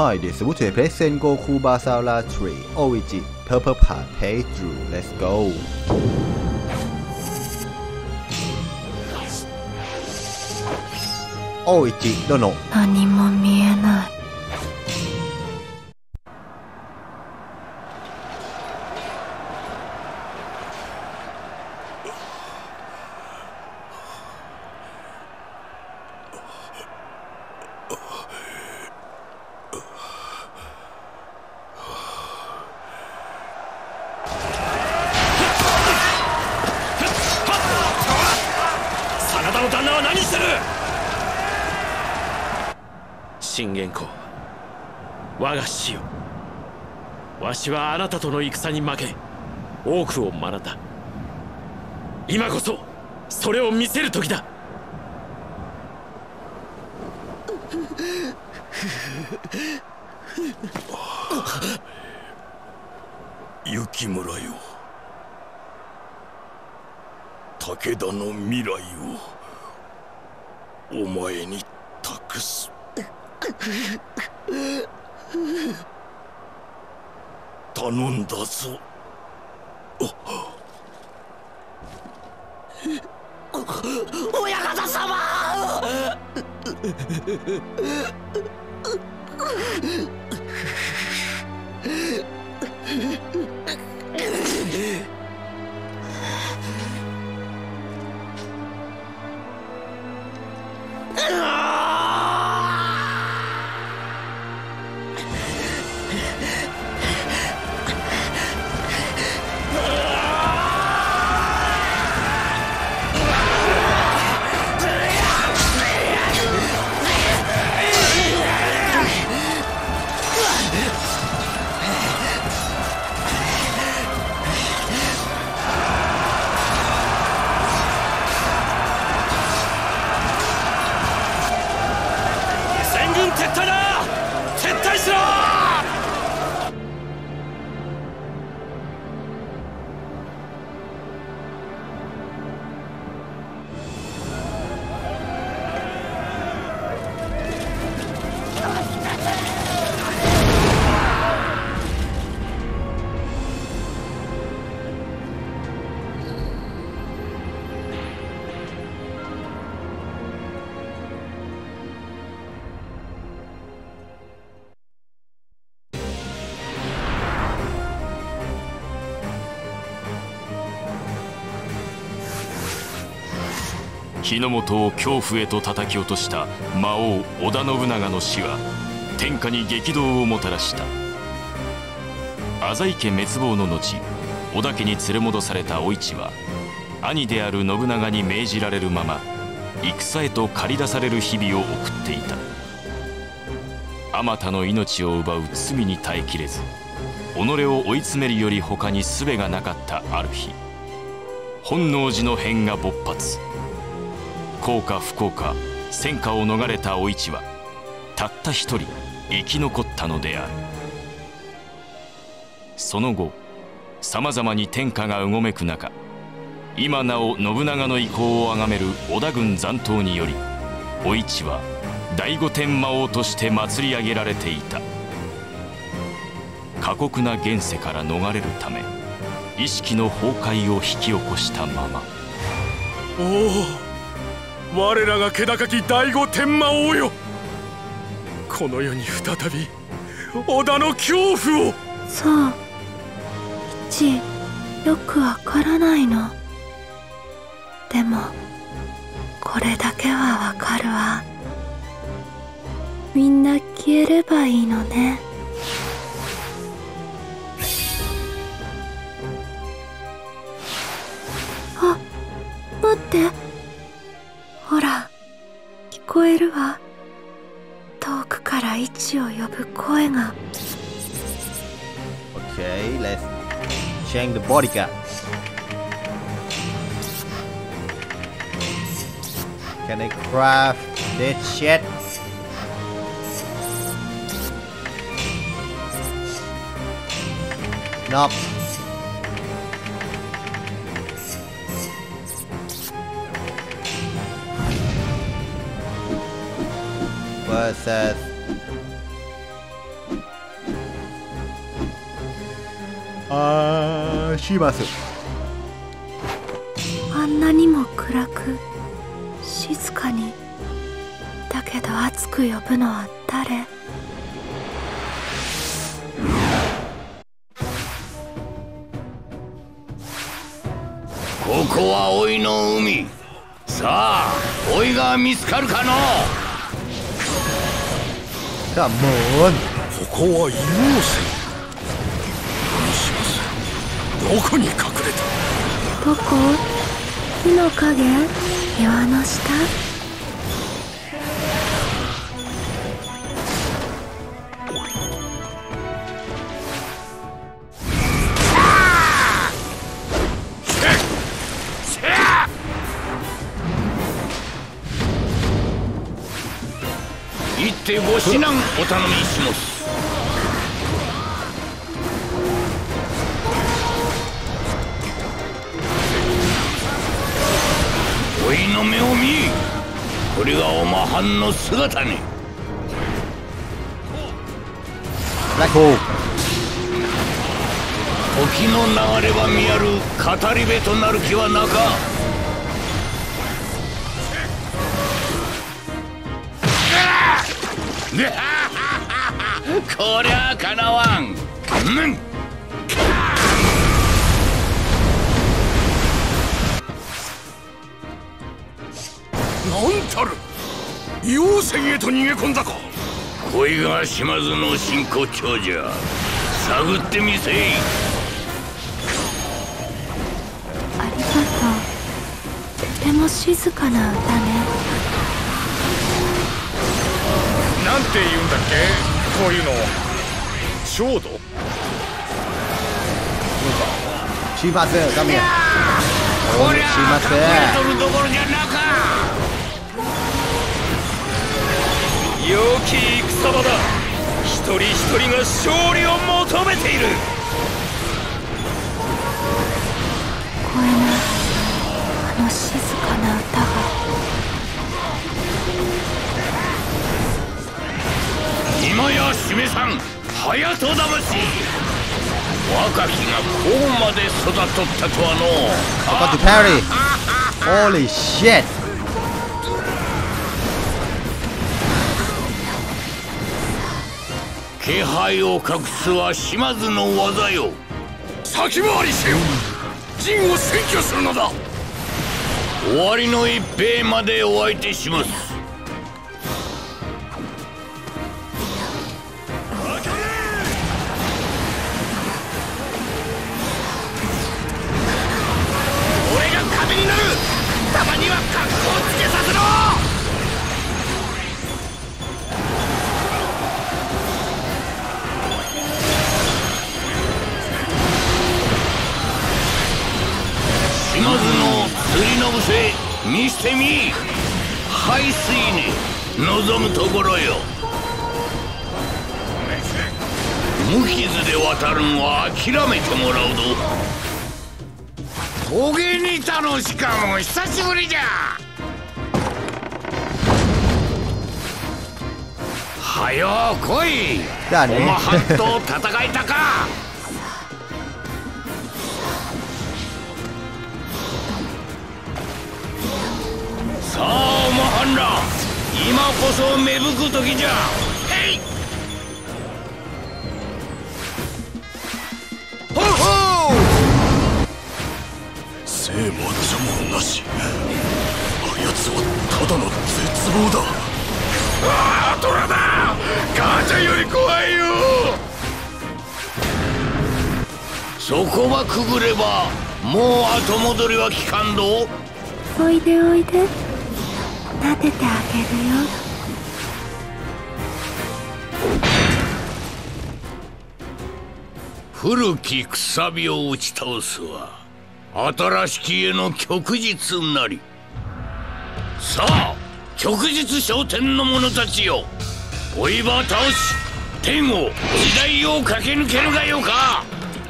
Hi, this is to play Sengoku Basara 3 Origin Purple Part Playthrough. Let's go. オイチ殿。 何も見えない。 真田の旦那は何してる。信玄公、我が師よ、わしはあなたとの戦に負け多くを学んだ。今こそそれを見せる時だ。 雪村よ、武田の未来をお前に託す。頼んだぞ。 親方様。撤退だ！撤退しろ！ 日の本を恐怖へと叩き落とした魔王織田信長の死は天下に激動をもたらした。浅井家滅亡の後、織田家に連れ戻されたお市は兄である信長に命じられるまま戦へと駆り出される日々を送っていた。あまたの命を奪う罪に耐えきれず、己を追い詰めるより他に術がなかったある日、本能寺の変が勃発。幸か不幸か戦火を逃れたお市はたった一人生き残ったのである。その後さまざまに天下がうごめく中、今なお信長の意向を崇める織田軍残党によりお市は第五天魔王として祭り上げられていた。過酷な現世から逃れるため意識の崩壊を引き起こしたまま。 おお、我らが気高き第五天魔王よ、この世に再び織田の恐怖を。 そう、一よくわからないの。でもこれだけはわかるわ。みんな消えればいいのね。あ、待って、ほら聞こえるわ。遠くから一を呼ぶ声が。 Okay, let's change the bodyguard. Can I craft this shit? Nope. Versus します。 あんなにも暗く静かに、だけど熱く呼ぶのは誰？ ここはおいの海。さあ、おいが見つかるかの。 カモン。 ここは硫黄泉。どこに隠れた？ どこ？木の影？岩の下？ 行ってご指南お頼みします。おいの目を見、これがおまはんの姿ね。 ブラックホール。 時の流れは見やる語り部となる気はなか。こりゃかなわん。 なんたる、硫黄泉へと逃げ込んだか。 こいが島津の真骨頂じゃ。探ってみせい。 ありがとう。とても静かな歌ね。 なんて言うんだっけ、こういうの。浄土？ します。カメ。 こりゃ隠れとるどころじゃなか。 良き戦場だ。一人一人が勝利を求めている。 聞こえない、あの静かな歌が。 今やしめさん、隼人魂。若きがこうまで育っとったとはの。 About to parry. Holy shit. 気配を隠すは島津の技よ。 先回りせよ。陣を占拠するのだ。 終わりの一兵までお相手します。俺が壁になる。たまには格好つけさせろ。島津の釣りのぶせ見してみ。排水ね、望むところよ。無傷で渡るんは諦めてもらうぞ。トゲにたのしかも久しぶりじゃ。はよ来い。 だね。 おまはんと戦いたか。さあおまはんら、今こそ芽吹く時じゃ。へい。 ほうほう。 生も私もなし。あやつはただの絶望だ。ああ、トラだ。母ちゃんより怖いよ。 そこはくぐればもう後戻りは効かんど。 おいでおいで、撫でてあげるよ。 古きくさびを打ち倒すは新しきへの旭日なり。さあ旭日昇天の者たちよ、追い場倒し天を時代を駆け抜けるがよか。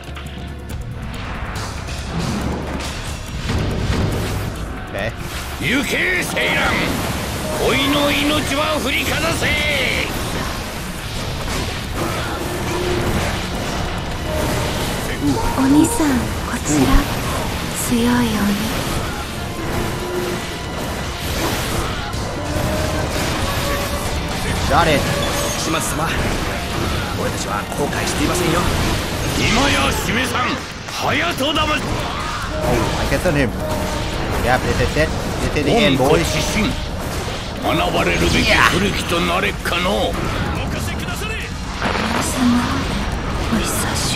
行けセイラン、恋の命は振りかざせ。 おさんこちら強い鬼。 誰？ 島津様、俺たちは後悔していませんよ。 今やしめさん、隼人だま。 I cancel him. Yep, this is the end, 恩子 boys. 自身学ばれるべき古きとなれっかの。 皆様お久し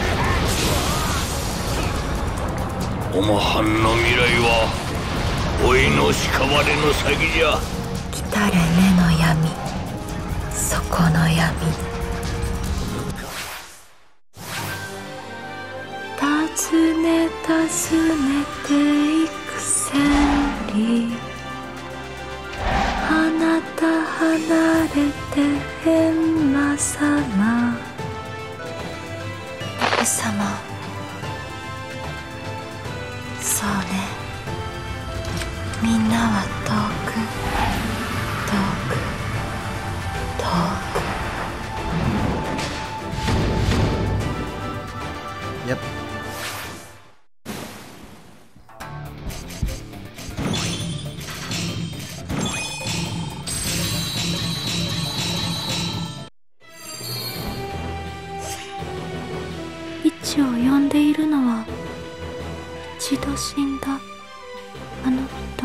ぶり。 おまはんの未来は老いの屍の先じゃ。 来たれ目の闇、底の闇。尋ねていく千里、あなた離れて閻魔様。奥様、そうね、みんなは遠く遠く遠く。 Yep. 一を呼んでいるのは一度死んだあの人。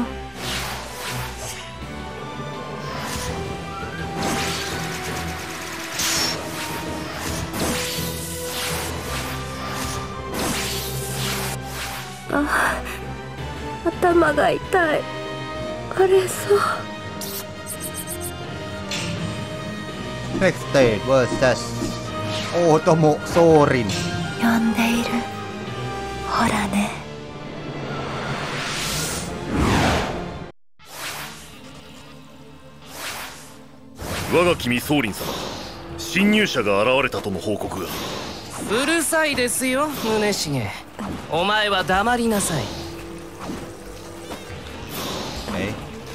あ、頭が痛い。荒れそう。 Next stage vs. 大友宗麟。 呼んでいる。ほらね。 我が君宗麟様、侵入者が現れたとの報告が。 うるさいですよ宗重。お前は黙りなさい。 Okay.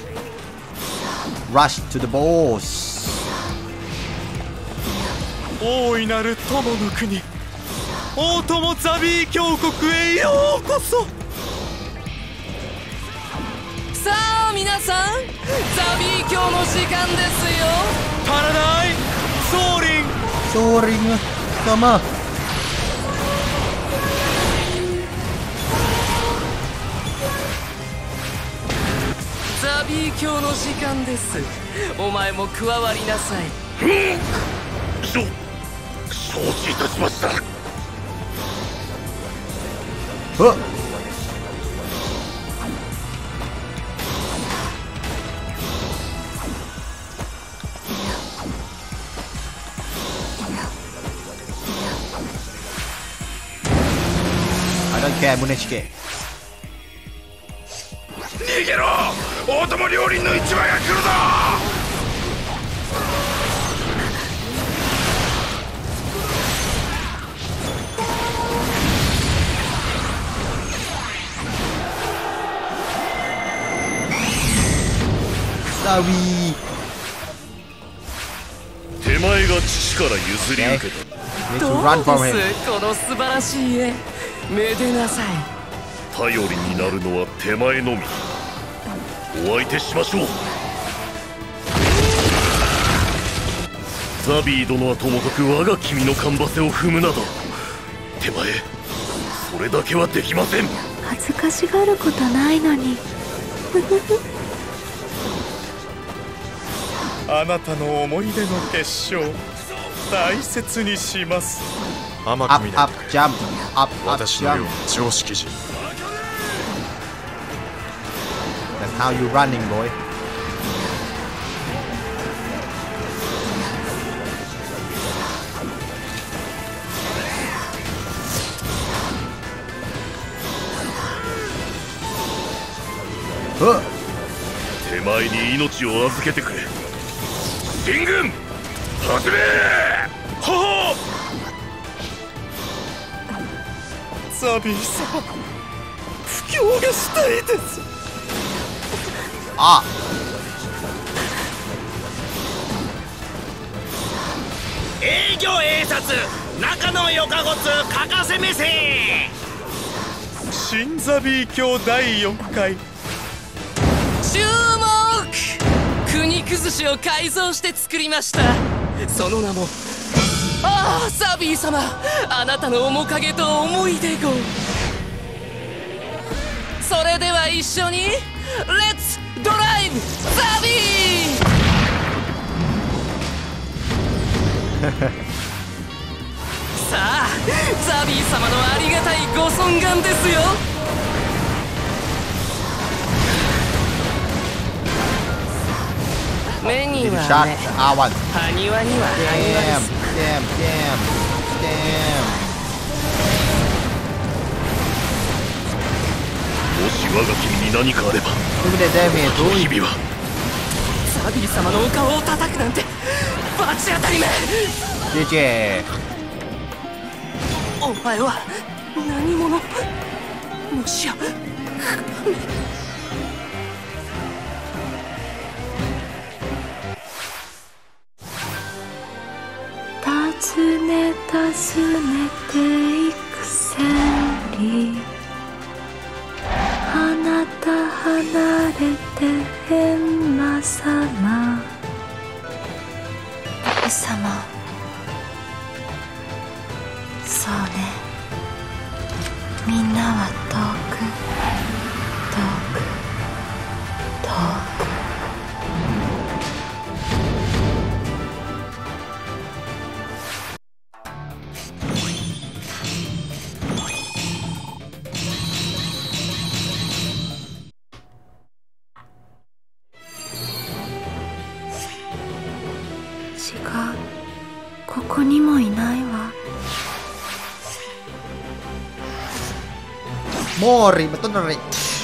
Rush to the boss. 大いなる友の国、大友ザビー峡谷へようこそ。 さあ皆さん、ザビー峡の時間ですよ。 足らない、宗麟。 宗麟様。 ザビー峡の時間です。お前も加わりなさい。 承知いたしました。 I don't care, Muneshige. 逃げろ、大友両輪の一番が来るだ。 ザビー。 手前が父から譲り受けた。 Need ど to う run from で him. すこの素晴らしい絵。めでなさい。 頼りになるのは手前のみ。お相手しましょう。ザビー殿はともかく我が君のカンバセを踏むなど、手前それだけはできません。 恥ずかしがることないのに。 あなたの思い出の結晶、大切にします。甘く Up, 見ない up, jump. Up, up, 私のよう jump. な常識人。 That's how you running, boy. Huh. 手前に命を預けてくれ。進軍始め。はザビー様、布教がしたいです。 あ、 営業営察中野横骨かかせ目線。 新ザビー教第4回。 注目！国崩しを改造して作りました。その名も、ああザビー様、あなたの面影と思い出号。それでは一緒にレッツドライブザビーさあザビー様のありがたいご尊顔ですよ。目にはね、埴輪には埴輪です。 もし我が君に何かあれば、この日々はザビー様のお顔を叩くなんて罰当たりめ。お前は何者？もしや尋ねていく千里、あなた離れて閻魔様。神様、そうね、みんなは遠く遠く遠く。ここにもいないわ。 モーリー、betul Nori.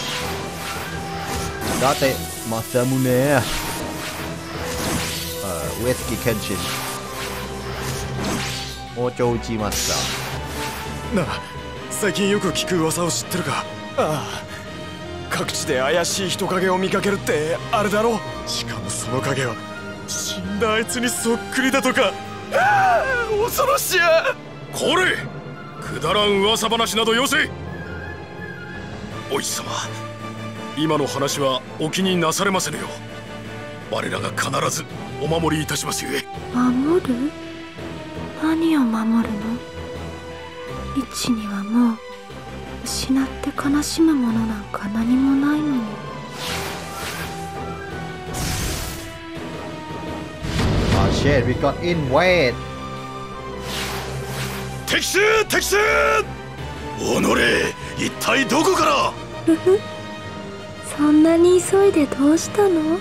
Date Masamune. Uesugi Kenshin. Ojo Ujimasa. なあ、最近よく聞く噂を知ってるか。ああ、各地で怪しい人影を見かけるってあれだろう。しかもその影は死んだあいつにそっくりだとか。ああ、恐ろしや。 これくだらん噂話などよせ。お市様、今の話はお気になされませぬよ。我らが必ずお守りいたしますゆえ。 守る？何を守るの？一にはもう失って悲しむものなんか何もないのに。 Oh shit, we got invaded. 敵襲敵襲！おのれ、一体どこから？ ふふ、そんなに急いでどうしたの？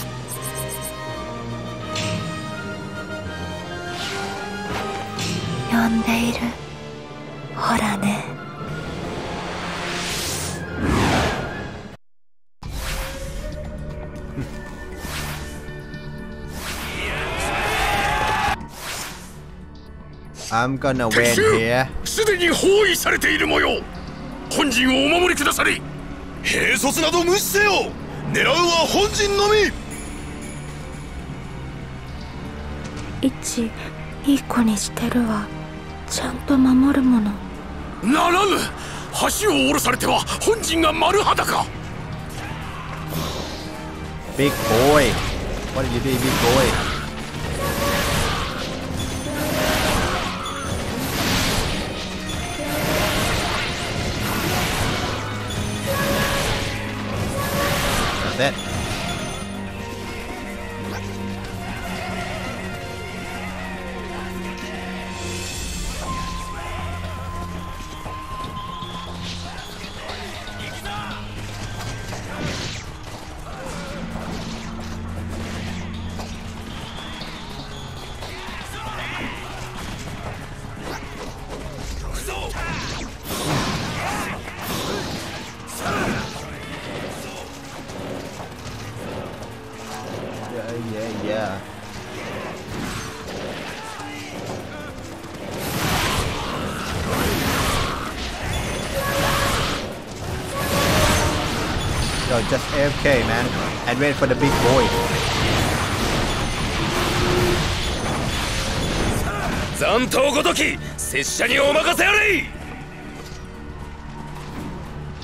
呼んでいる。ほらね。 I'm gonna win here. すでに包囲されている模様。本陣をお守りくださり。 兵卒など無視せよ。狙うは本陣のみ。 一、いい子にしてるわ。ちゃんと守るもの。 ならぬ。橋を下ろされては本陣が丸裸。 Big boy. What are you doing, big boy? That's it. Yeah. Yo, just AFK, man, and wait for the big boy. 残党ごとき拙者にお任せあれ。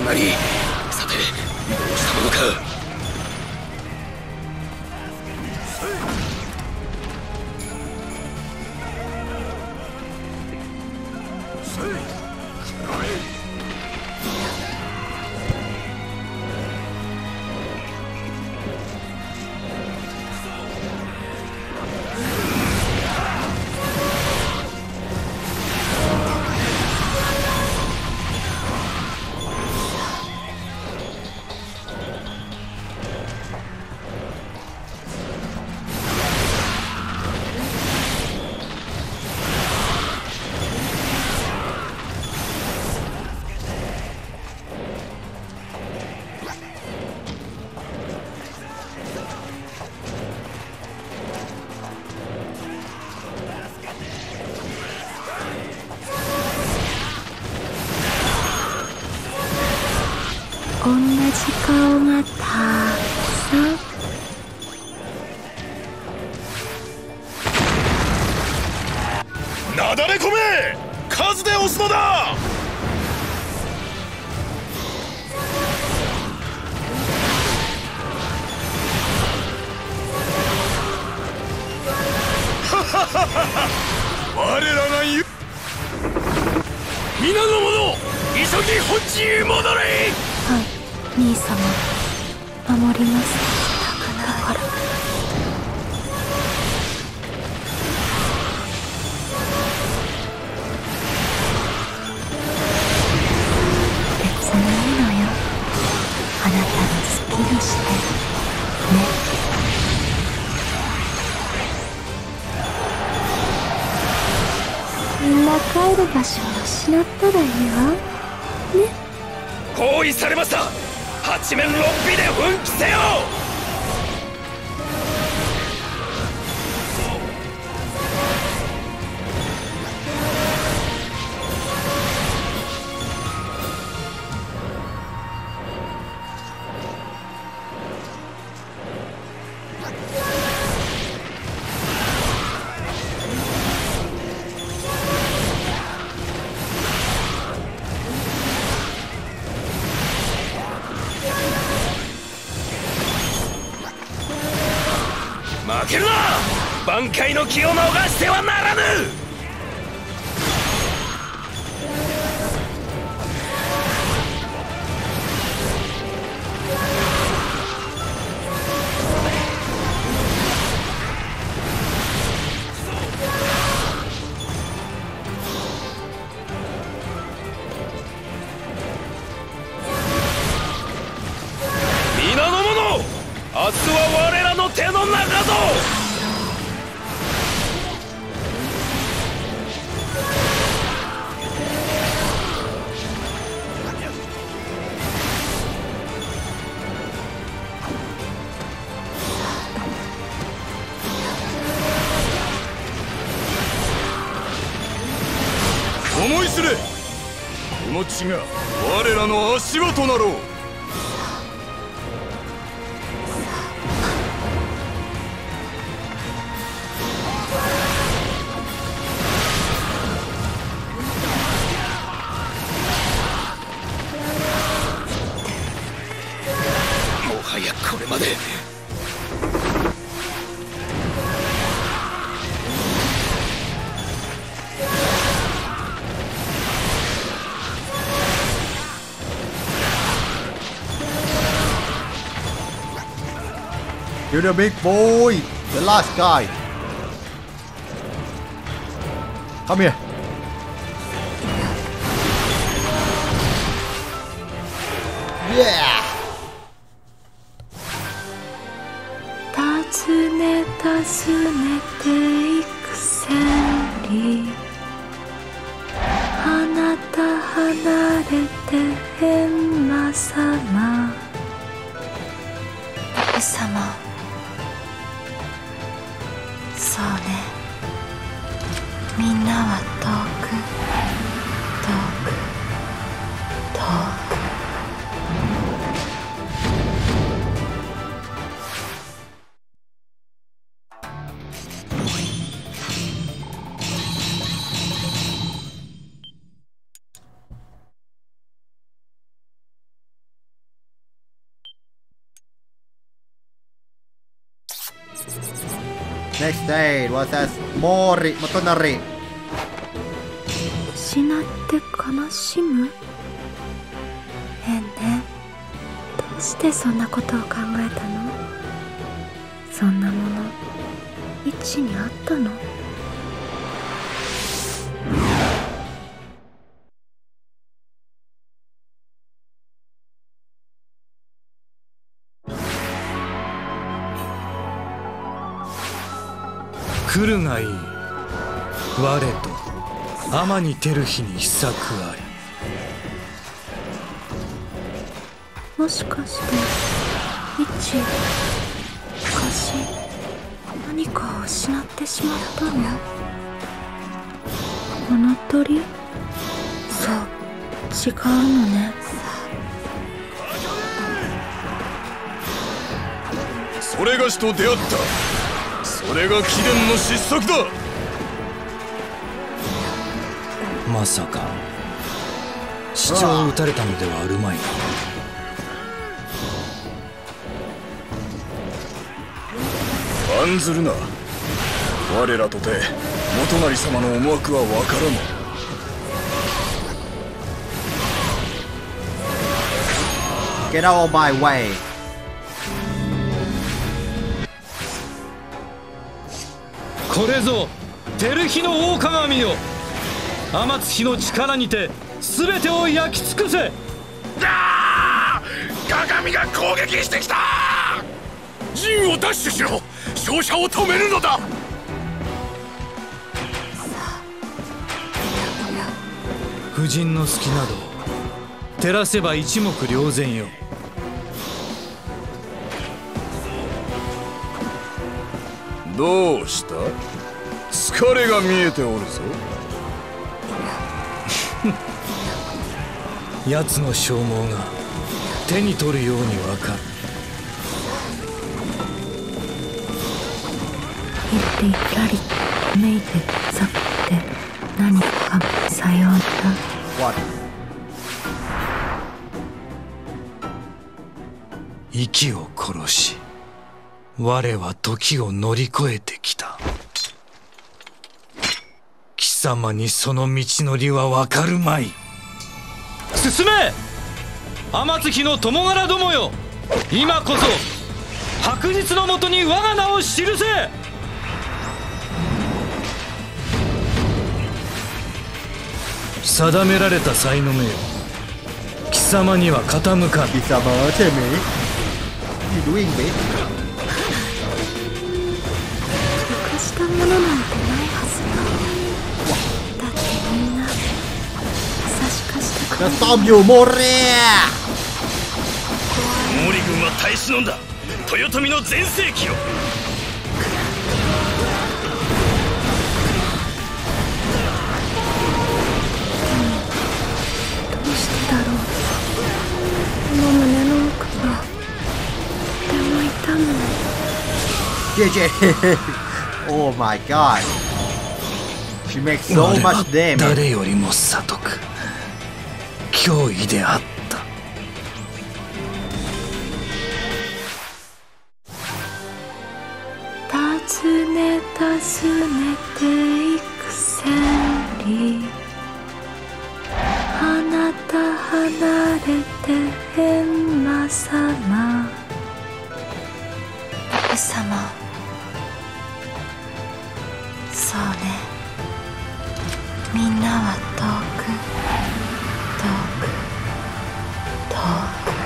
なり、さてどうしたものか。 同じ顔がたくさん。 なだれ込め、数で押すのだ。我らが言う。皆の者、急ぎ本地へ戻れ。 はい、兄様、守ります。だから別にいいのよ、あなたの好きにしてね。みんな帰る場所を失ったらいいわね。 包囲されました。八面六臂で奮起せよ。負けるな。挽回の気を逃してはならぬ。皆の者、明日は我らの手の中ぞ。 思い知れ、この地が我らの足場となろう。 もはやこれまで。 You're the big boy, the last guy. Come here. Yeah. 尋ねていく千里、あなた離れて閻魔様。奥様、そうね、みんなは遠く遠く遠く。 Next stage vs モリ元成。 失って悲しむ？変ね。どうしてそんなことを考えたの？そんなもの一にあったの？ 来るがいい。我と天に照る日に秘策あり。 もしかして一昔何かを失ってしまったの？この鳥？そう、違うのね。 それがしと出会った。それが貴殿の失策だ。まさか市長を撃たれたのではあるまいな。案ずるな。我らとて元成様の思惑は分からぬ。 Get out of my way。 これぞ照る日の大鏡よ。天津日の力にて全てを焼き尽くせ。 鏡が攻撃してきた。陣を奪取しろ。勝者を止めるのだ。 夫人の隙など照らせば一目瞭然よ。どうした？疲れが見えておるぞ。奴の消耗が手に取るようにわかる。 言っていらりめいてさって何かさような。 息を殺し我は時を乗り越えてきた。貴様にその道のりはわかるまい。進め天津日の友柄どもよ。今こそ白日のもとに我が名を記せ。定められた才の目よ。貴様には傾かん。 貴様ใช่ไหมYou doing it？ 得したものなんてないはずだ。だってみんな優しくしてくれる。 จะซ่อมอยู่โมเรี毛利軍は耐え忍んだ。豊臣の全盛期よ。 どうしてだろう。この胸の奥がとても痛む。 Oh my god She makes so much damage。 誰よりも悟く脅威であった。 尋ねていく千里、あなた離れて閻魔様。奥様、そうね、みんなは遠く遠く遠く。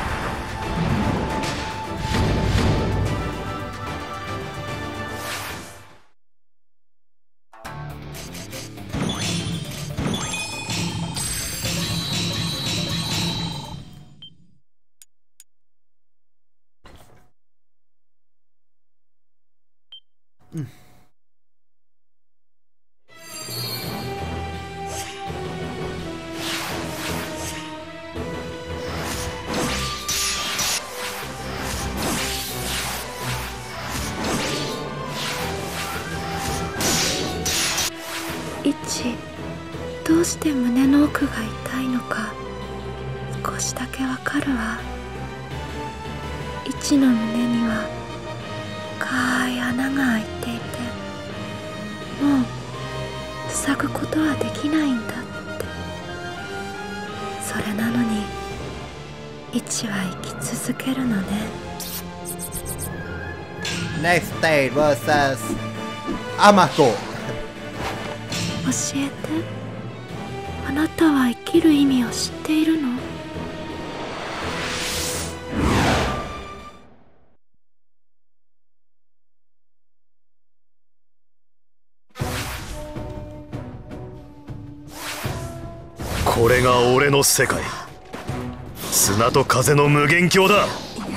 どうして胸の奥が痛いのか少しだけわかるわ。一の胸には深い穴が開いていて、 塞ぐことはできないんだって。それなのにイチは生き続けるのね。 Next stage vs アマコ。 教えて。あなたは生きる意味を知っているの？ これが俺の世界。砂と風の無限鏡だ。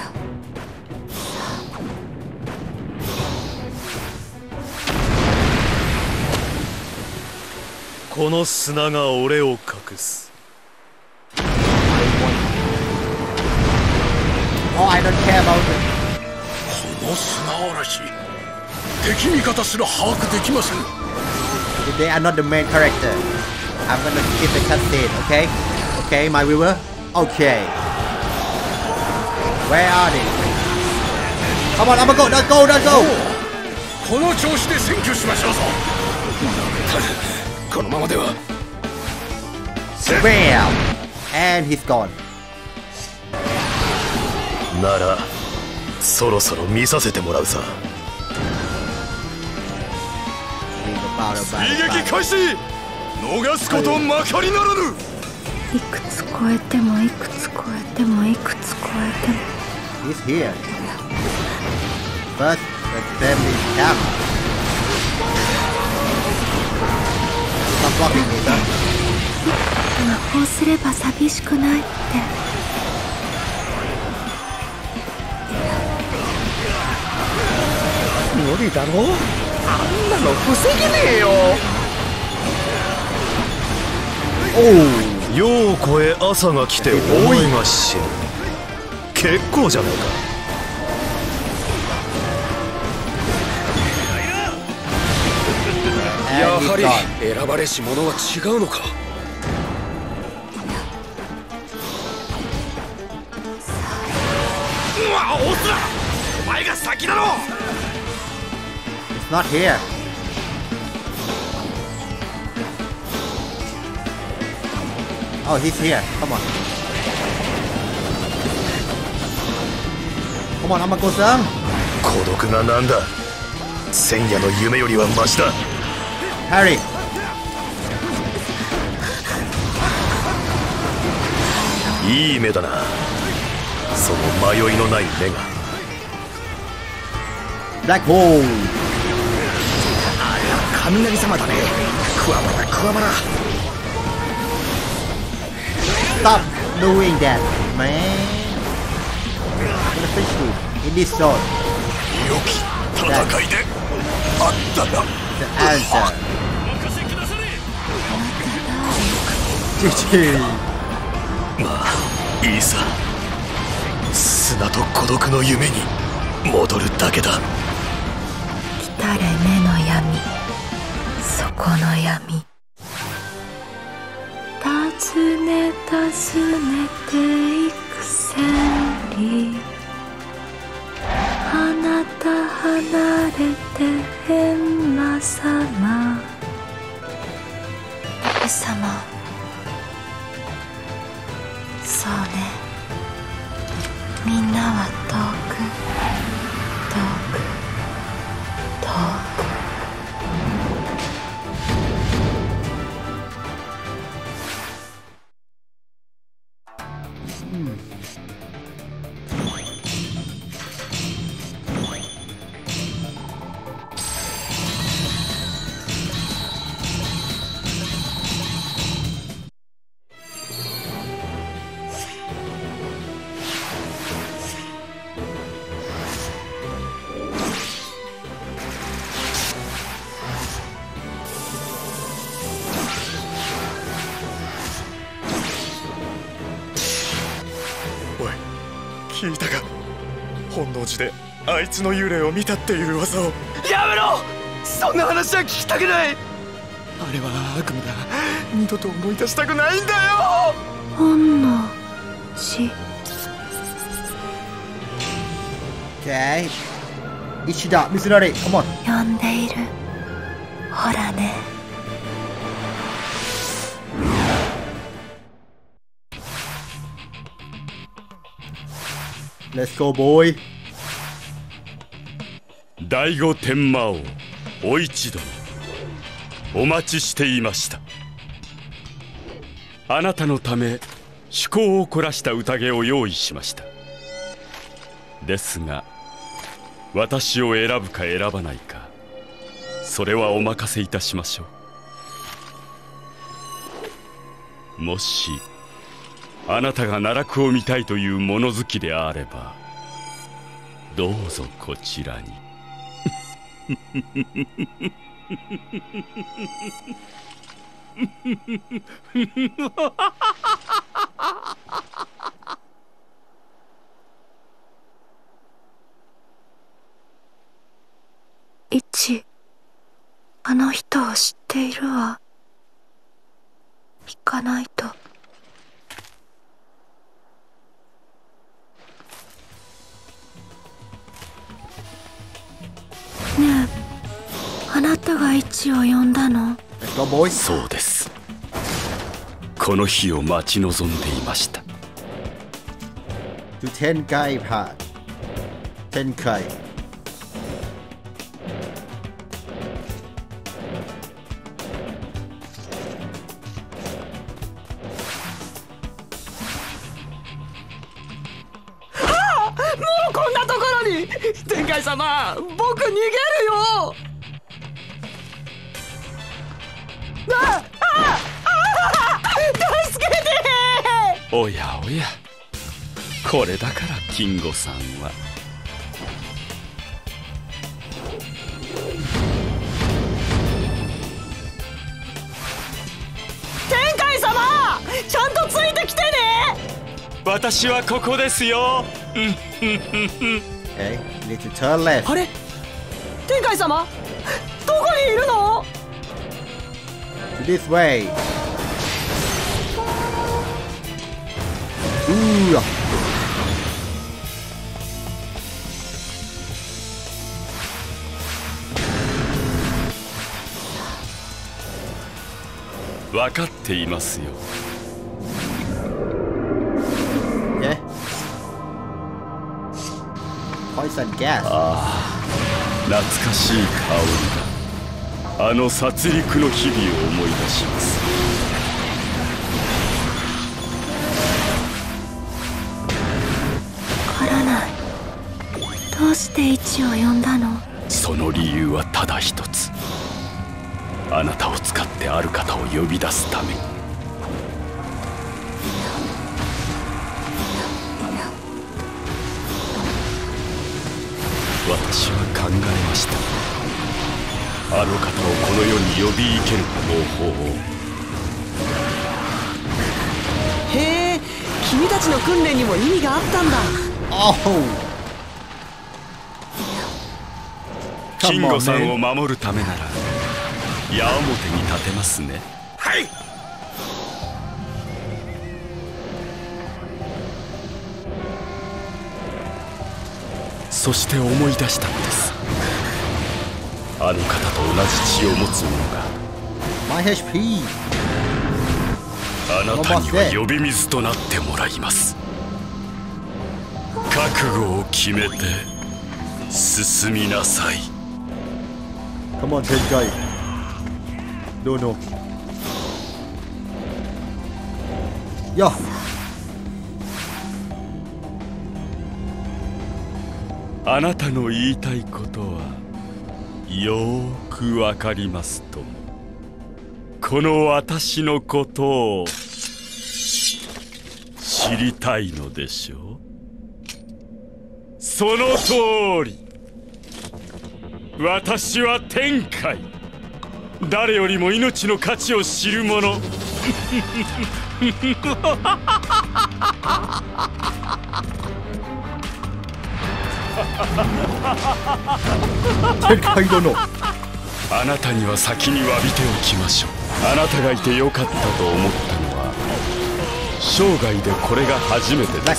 この砂が俺を隠す。 Oh, I don't care about it. この砂嵐、敵味方すら把握できません。 They are not the main character. I'm gonna skip the cutscene, okay? Okay, my viewer? Okay. Where are they? Come on, I'm gonna go, let's go, let's go! この調子で占拠しましょうぞ。このままでは。 Bam! And he's gone. ならそろそろ見させてもらうさ。追撃開始。逃すことまかりならぬ。 いくつ超えてもいくつ超えてもいくつ超えても。 He's here. First, let's family camp. Stop blocking me, sir. 魔法すれば寂しくないって。 無理だろ。あんなの防げねえよ。おお、ようこえ朝が来てお前が死ぬ。結構じゃないか。やはり選ばれし者は違うのか。 うわ、オスラ、お前が先だろ。 It's not here. Oh, he's here. Come on. Come on, Amako-san. 孤独がなんだ。千夜の夢よりはマシだ。 Harry. いい目だな。その迷いのない目が。 Black hole. 雷様だね。クワバラクワバラ。 Stop doing that, man. Gonna fix you in this zone. 良き戦いであったな。 The answer. GG. まあいいさ。砂と孤独の夢に戻るだけだ。 来たれ目の闇、そこの闇。尋ね尋ねていく千里、あなた離れて閻魔様。奥様、そうね、みんなは遠く遠く遠く。 聞いたか。本能寺であいつの幽霊を見たっていう噂を。 やめろ。そんな話は聞きたくない。 あれは悪夢だ。二度と思い出したくないんだよ。 本能寺。 Okay. Ishida, Mitsunari, come on. 呼んでいる。ほらね。 Let's go, boy. 第五天魔王お一殿、お待ちしていました。あなたのため趣向を凝らした宴を用意しました。ですが私を選ぶか選ばないか、それはお任せいたしましょう。もしあなたが奈落を見たいという物好きであれば、どうぞこちらに。 一、あの人を知っているわ。行かないと。ねえ、あなたが一を呼んだの？ そうです。この日を待ち望んでいました。 天界パー。天界。 こんなところに。天海様、僕逃げるよ。助けて。 おやおや、これだから金吾さんは。 天海様、ちゃんとついてきてね。 私はここですよ。 Okay, you need to turn left. あれ、天海様、どこにいるの？ To this way. Ooh. 分かっていますよ。 Yeah. Poison gas. 懐かしい香りがあの殺戮の日々を思い出します。 わからない。どうして一を呼んだの？ その理由はただ一つ。あなたを使ってある方を呼び出すために。私は考えました。あの方をこの世に呼び行ける方法を。 へえ、君たちの訓練にも意味があったんだ。 金吾さんを守るためなら矢面に立てますね。 はい。 そして思い出したのです。あの方と同じ血を持つ者が My HP. あなたには呼び水となってもらいます。覚悟を決めて進みなさい。 Come on, Tenkai. No, no. Yeah. あなたの言いたいことはよーくわかりますとも。この私のことを知りたいのでしょう。その通り。私は天海。誰よりも命の価値を知る者。 天海殿。 あなたには先に詫びておきましょう。あなたがいてよかったと思ったのは生涯でこれが初めてです。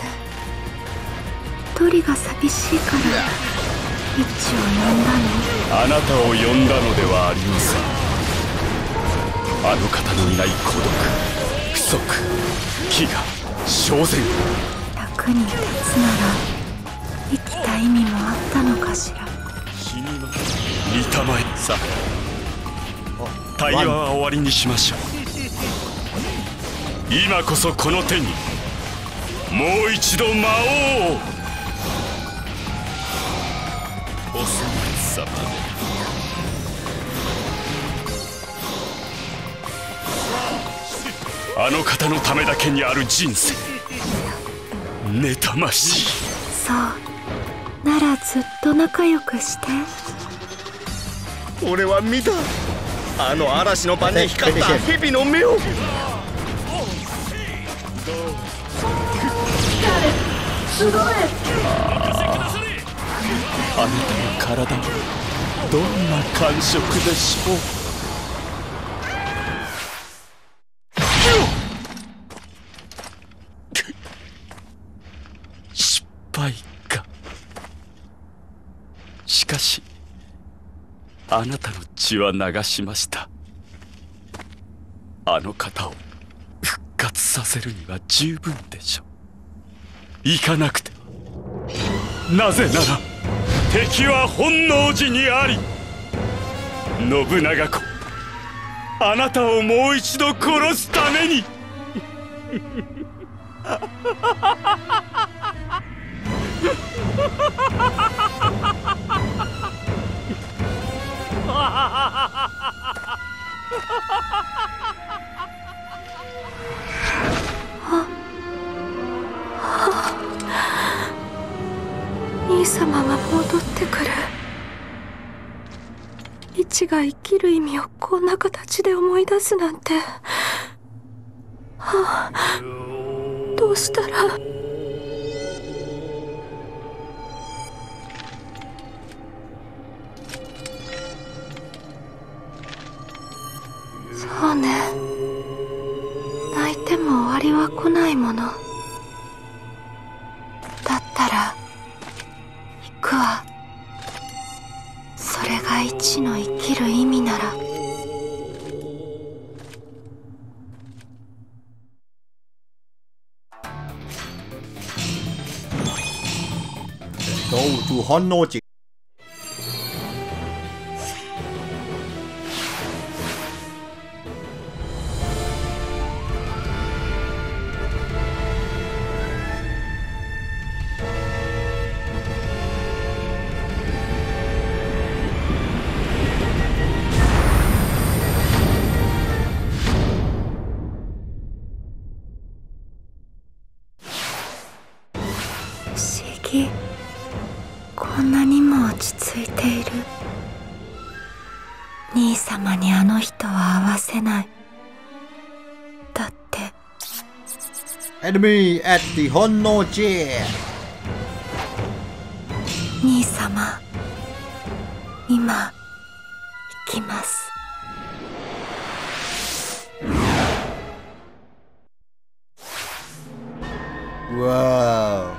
一人が寂しいから一を呼んだの？ あなたを呼んだのではありません。あの方のいない孤独、不足、飢餓、焦然。 た役に立つなら生きた意味もあったのかしら。 死には見たまえ。さあ対話は終わりにしましょう。今こそこの手にもう一度魔王を。お粗末様で。あの方のためだけにある人生。妬ましい。 そうならずっと仲良くして。 俺は見た、あの嵐の場に光った蛇の目を。 すごい。 あなたの体はどんな感触でしょう。失敗か。しかしあなたの血は流しました。あの方を復活させるには十分でしょう。行かなくては。なぜなら敵は本能寺にあり。信長公、あなたをもう一度殺すために。 兄様が戻ってくる。一が生きる意味をこんな形で思い出すなんて。どうしたら。そうね、泣いても終わりは来ないもの。だったら行くわ。それが一の生きる意味なら。 Go to Honnoji. こんなにも落ち着いている。兄様にあの人は会わせない。だって Enemy at the Honnoji. 兄様、今行きます。 Wow.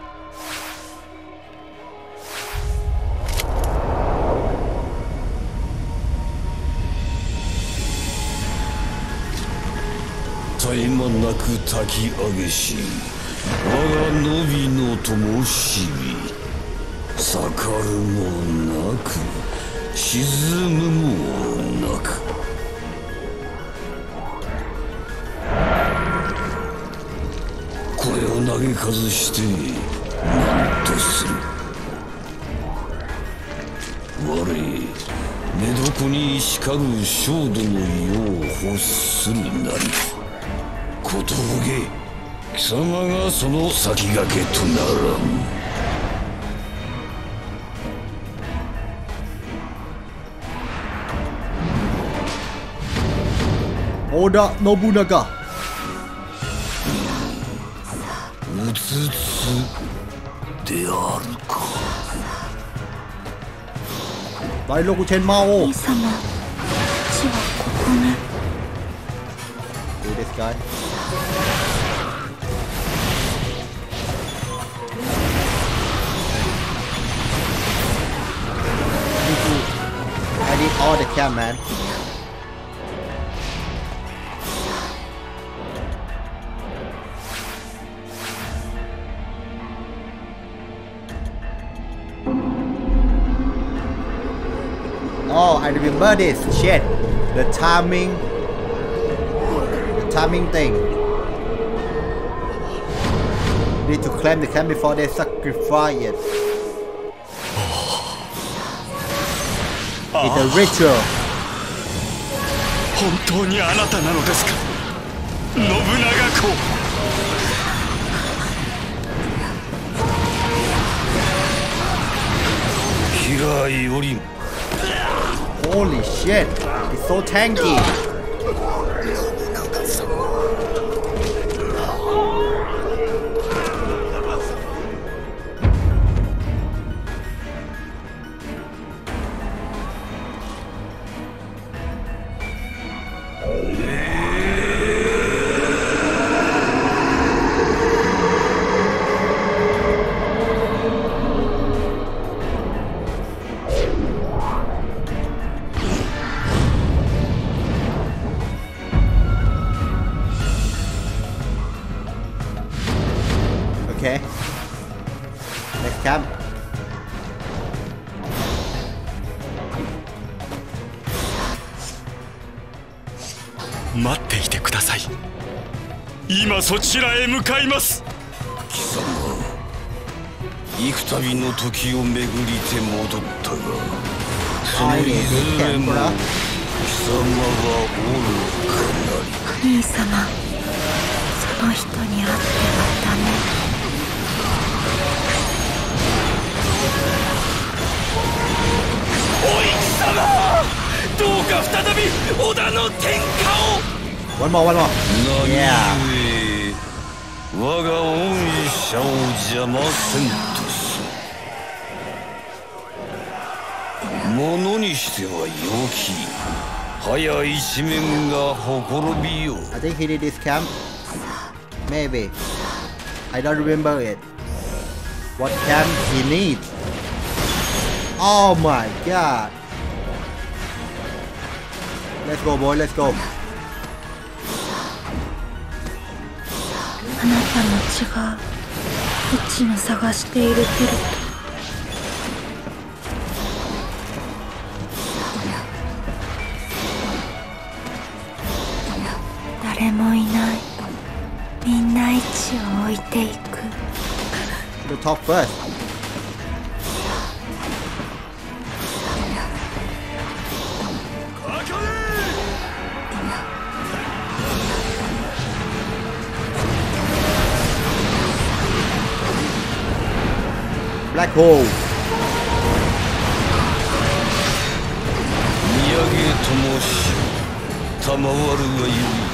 絶え間なく焚き上げし我が伸びの灯火、盛るもなく沈むもなく。これを投げかずして何とする。我寝床に叱る焦土の世を欲するなり、ことぶげ貴様がその先駆けとならん。 織田信長。 うつつであるか。 第六天魔王。 兄様、父はここに。 Do this guy. I need all the cam, man. Oh, I remember this. Shit. The timing thing. Need to claim the camp before they sacrifice it. It's a ritual. 本当にあなたなのですか、信長公。 平井より Holy shit. It's so tanky. Okay. Next camp. 待っていてください。今そちらへ向かいます。 貴様、幾度の時を巡りて戻ったが、そのいずれも貴様は愚かなり。 兄様、その人に会ってはダメ。 おい貴様、どうか再び織田の天下を。 One more. Yeah. 我が恩赦を邪魔せんとす。ものにしては良き早一面がほころびよう。 I think he did this camp. Maybe. I don't remember it. What camp he needs? Oh my god. Let's go, boy. Let's go. あなたの血がうちの探しているけれど、誰もいない。みんな位置を置いていく。 The top first. Black hole. 見上げともし賜るがゆい。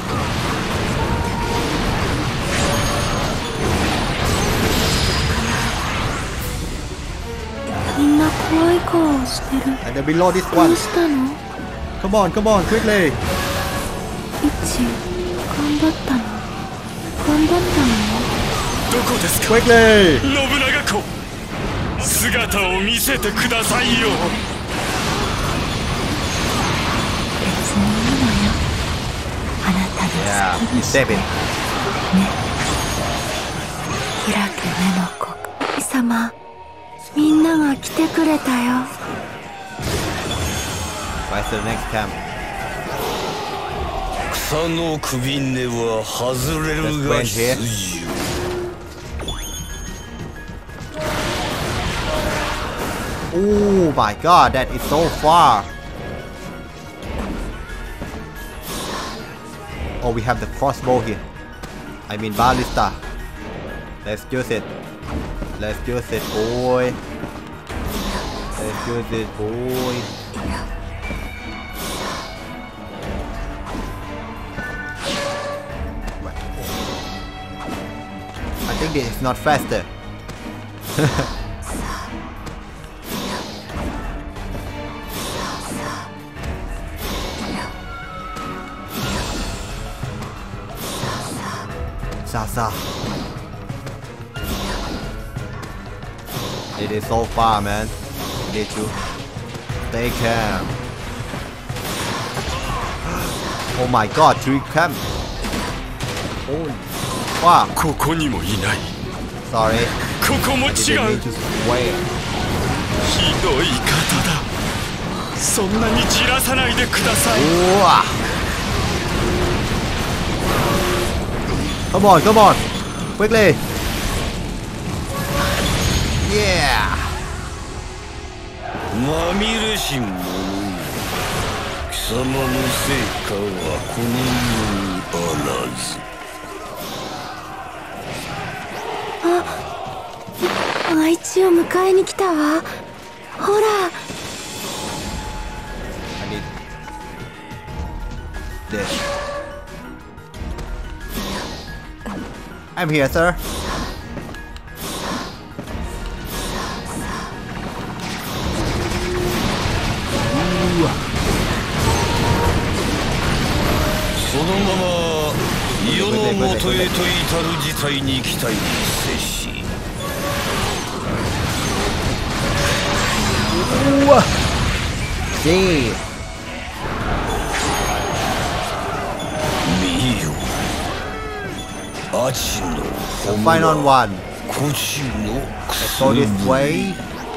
みんな怖い顔をしてる。 And then below this ど one. うしたの？ Come on, quickly. うち頑張ったの？頑張ったの？ どこですか Quickly. 信長公、姿を見せてくださいよ。 別にいいのよ。あなた Yeah, の好き you にし save it. ね。開け目の子。神様、みんなが来てくれたよ。 Where's the next camp? 草の首根は外れるが必要。 Oh my god, that is so far. Oh, we have the crossbow here. I mean ballista. Let's use it. Let's use it, boy. Let's use it, boy. I think this is not faster. Sasa. It is so far, man. You need to stay calm. Oh my god, 3 camp. Oh, fuck. ここにもいない。 Sorry. ここも I 違 didn't う。 mean to swear. ひどい方だ。 そんなにじらさないでください。 Come on, come on, quickly. Yeah. まみれし者よ、貴様の成果はこの世にあらず。 あいつを迎えに来たわ。ほら。 I need this. I'm here, sir. そのまま世の元へと至る事態に期待に接し、見よ、アチの Final one. 古地の Let's go this way.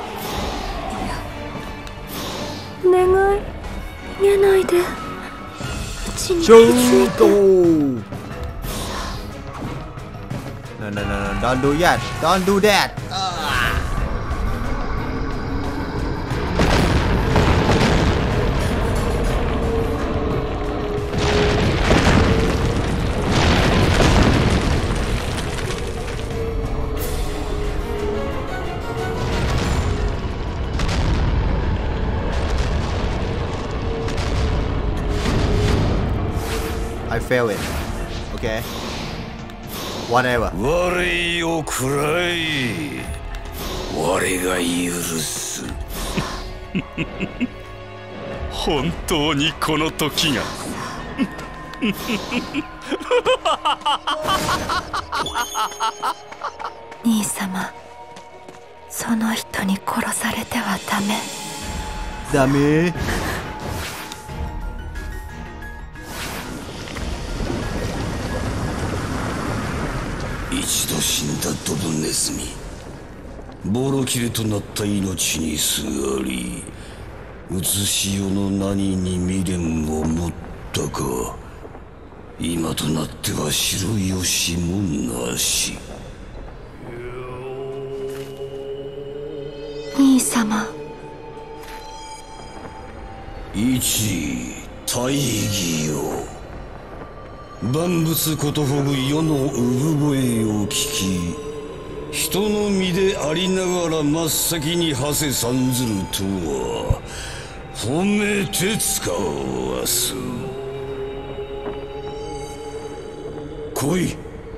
お願い、逃げないで。うちに気づい Shoot! て。 No, no, no, no, don't do that. Don't do that. I fail it. Okay. Whatever. 我よくらい、我が許す。 本当にこの時が。 兄様、その人に殺されてはダメ。 ダメ。 一度死んだドブネズミ、ボロ切れとなった命にすがり、うつし世の何に未練を持ったか。今となっては白よしもなし。 兄様、 一大義よ、万物ことほぐ世の産声を聞き、人の身でありながら真っ先に馳せさんずるとは褒めて使わす。来い。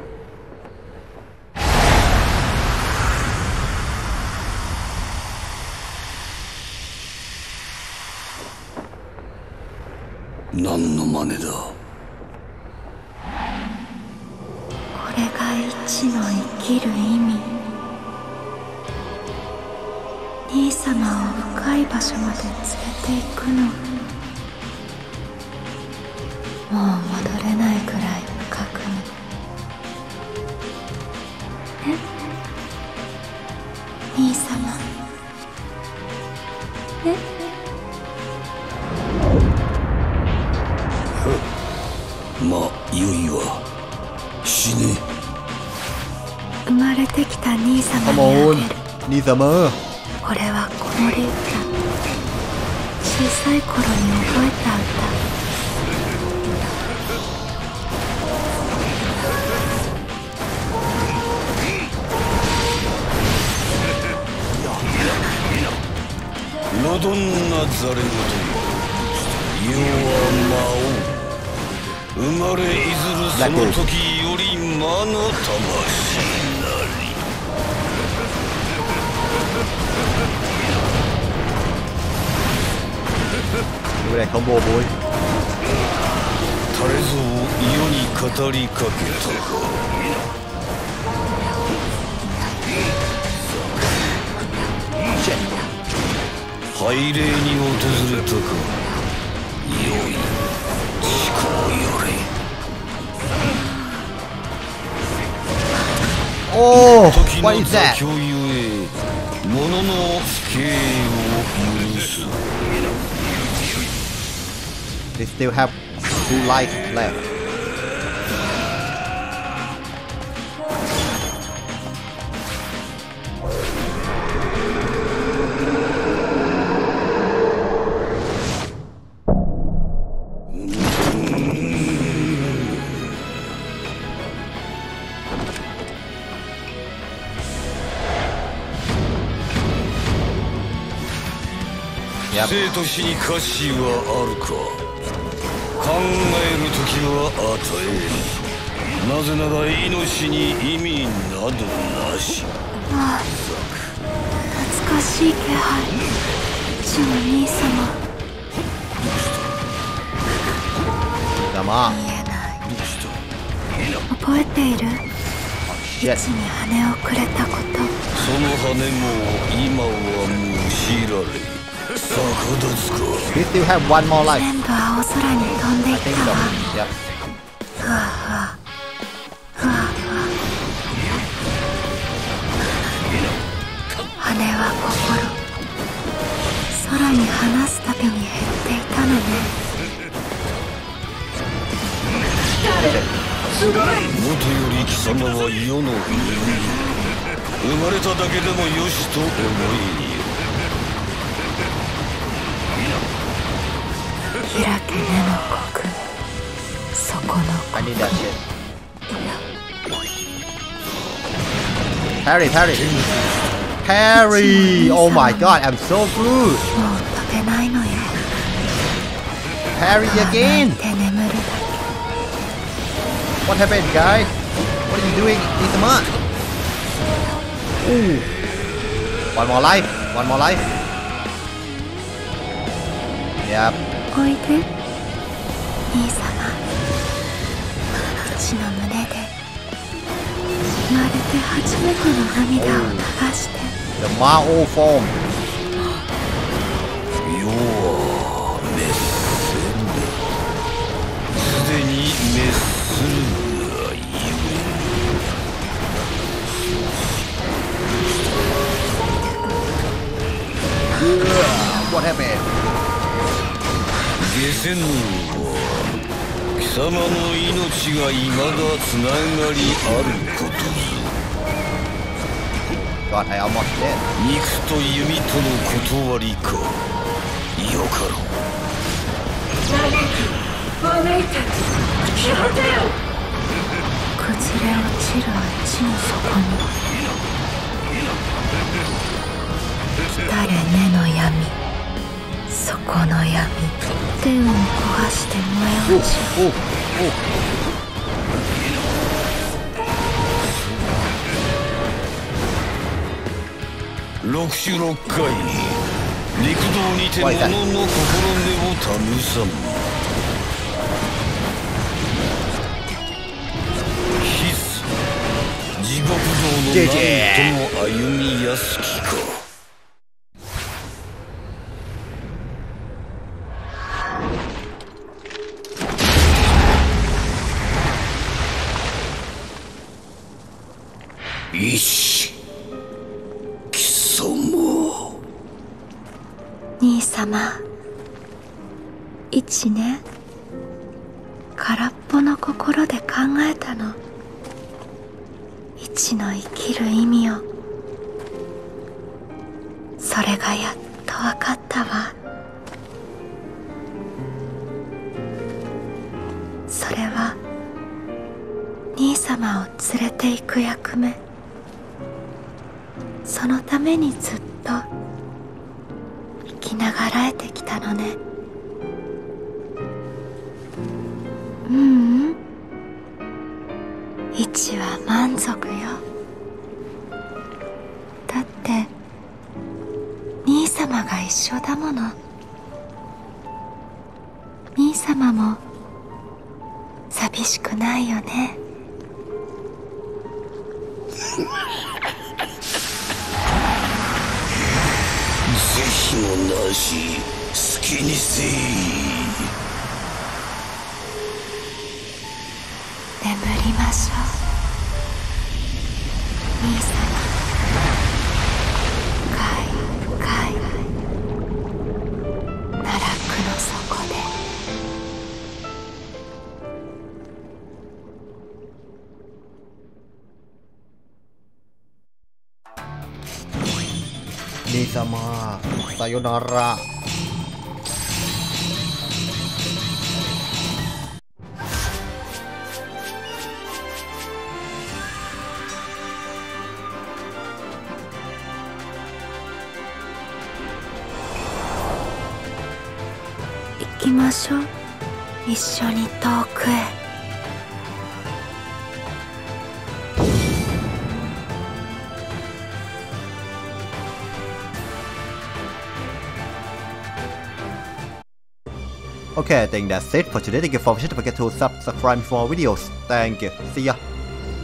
何の真似だ。 これが一の生きる意味。兄様を深い場所まで連れて行くの。もう戻れないくらい深くに。兄様。 まあよいわ、死ね。 生まれてきた兄様 Come にあ on. げる。 兄様。 これは子守歌。小さい頃に覚えた歌。 ロドンナザレごとよ、世は魔王。生まれいずるその時より魔の魂なり。 ดูแลคอมโบบุ้ยタレゾを世に語りかけたか。拝礼に訪れたか。よい、思考よれ。 Oh, 時 what の is 座 that? 興ゆえ、物の不敬を許す。 They still have 2 lives left. Yep. 生と死に価値はあるか。考える時は与える。なぜなら命に意味などなし。 ああ、懐かしい気配。うちの兄様。 ざま見えない。覚えている？いつに羽をくれたこと。 その羽も今はもう知られ。 We still have 1 more life. 全部青空に飛んでいったわ。 Yep. ふわふわふわふわ。羽は心。空に放すたびに減っていたのね。 もとより貴様は世の生まれただけでもよしと思い。 開け根の国、そこの I need that shit. Parry! Oh my god, I'm so good! もう飛べないのよ。 Parry again! て眠るだけ。 What happened, guy? What are you doing, Isama? Ooh. One more life. Yep. おいで、兄様。うちの胸で生まれて初めての涙を流して。 The Mao form. 世は滅せんだ。すでに滅するがゆえ。What happened? 下船は貴様の命が未だつながりあることぞ。 God, I almost dead. 肉と弓との断りか。よかろう。 崩れ落ちる地の底に来たれ根の闇、そこの闇、天を焦がして燃え落ちる。 六種六回陸道にて物の心根を試さん。地獄道の何とも歩みやすきか。いし、貴様。 兄様、一ね、空っぽの心で考えたの。一の生きる意味を。それがやっとわかったわ。それは兄様を連れて行く役目。そのためにずっと生きながらえてきたのね。一は満足よ。だって兄様が一緒だもの。兄様も寂しくないよね。 是非もなし、好きにせい。 眠りましょう、兄様。海奈落の底で。 ざまさよなら。 行きましょう、一緒に遠くへ。 Okay, I think that's it for today. Thank you for watching. Don't forget to subscribe for more videos. Thank you. See ya.